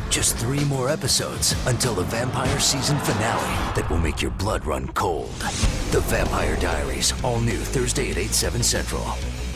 Just 3 more episodes until the vampire season finale that will make your blood run cold. The Vampire Diaries, all new Thursday at 8, 7 Central.